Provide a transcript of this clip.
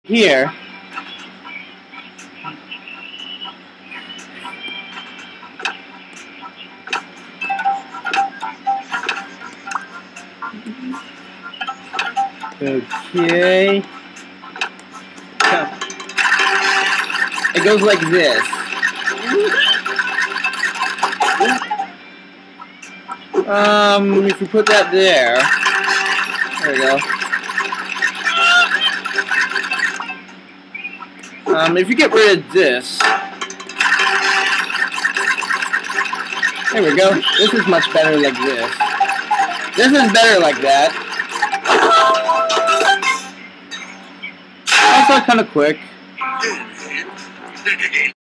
Here. Okay. It goes like this. If you put that there we go. If you get rid of this, there we go. This is much better like this. This is better like that. Also kind of quick.